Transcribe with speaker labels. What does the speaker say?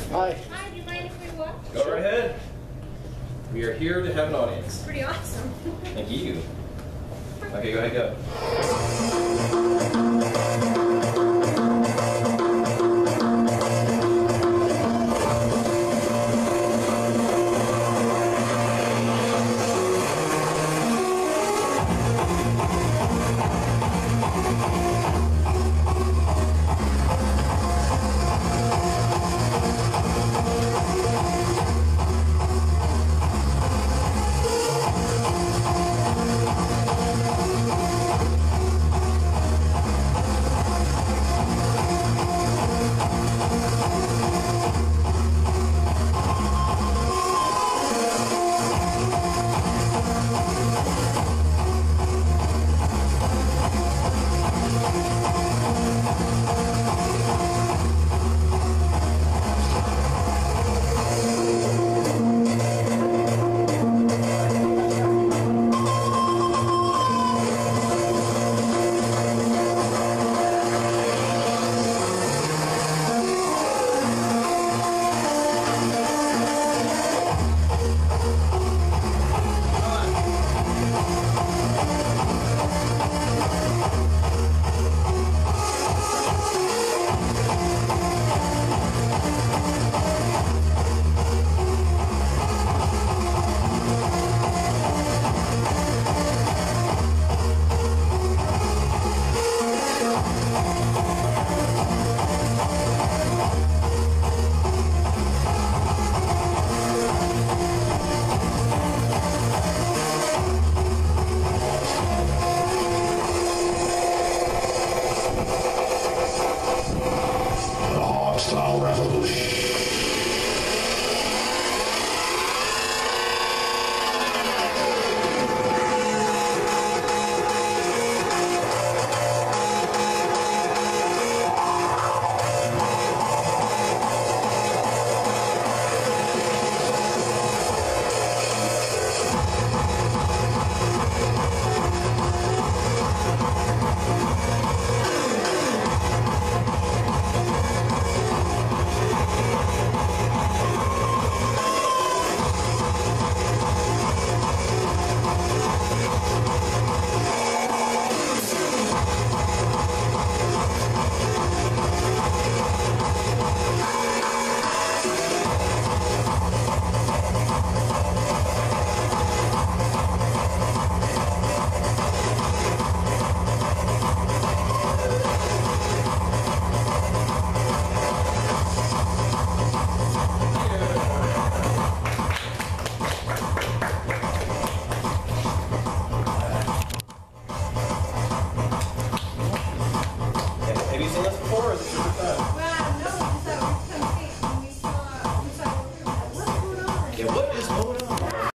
Speaker 1: Hi.
Speaker 2: Hi, do you mind if we watch?
Speaker 3: Go right ahead. We are here to have an audience.
Speaker 2: Pretty awesome.
Speaker 3: Thank you. Okay, go ahead, go.
Speaker 4: Hostile revolution.
Speaker 3: Have you seen this before, or is this your first